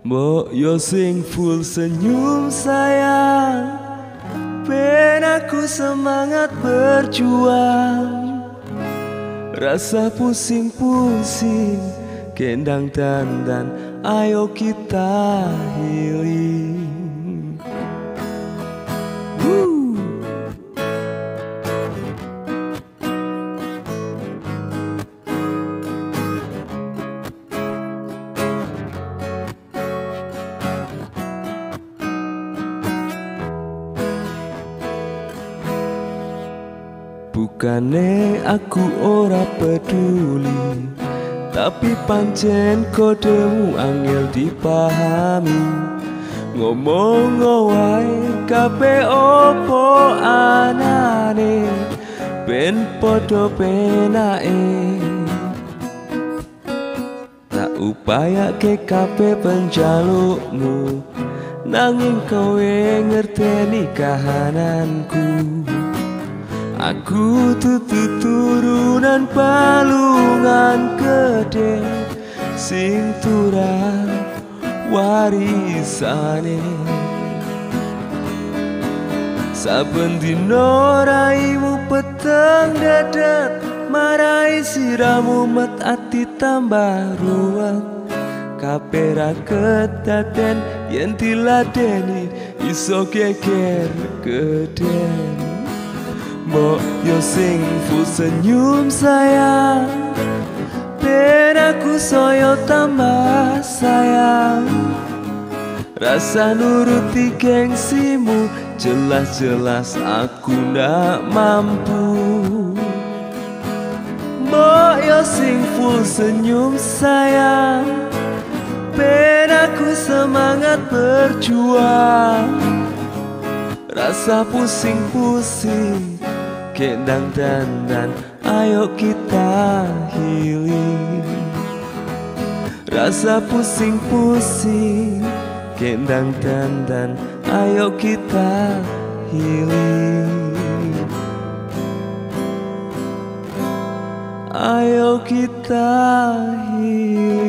Mbok yo sing full senyum sayang, ben aku semangat berjuang. Rasa pusing-pusing, kendang dandan, ayo kita healing. Bukane aku ora peduli, tapi pancen kodemu angel dipahami. Ngomong wae kabeh opo anane, ben podo penake. Tak upayake kabeh penjalukmu, nanging kowe ngerteni kahananku. Aku turunan palungan gede, sing turah warisane. Saben dino raimu peteng dadat, marai siramu met ati tambah ruwet. Kabeh ra kedaden yen diladeni, iso geger geden. Mbok yo sing full senyum sayang, ben aku soyo tambah sayang. Rasa nuruti gengsimu, jelas-jelas aku ndak mampu. Mbok yo sing full senyum sayang, ben aku semangat berjuang. Rasa pusing-pusing, kendang dandan, ayo kita healing. Rasa pusing-pusing, kendang dandan, ayo kita healing. Ayo kita healing.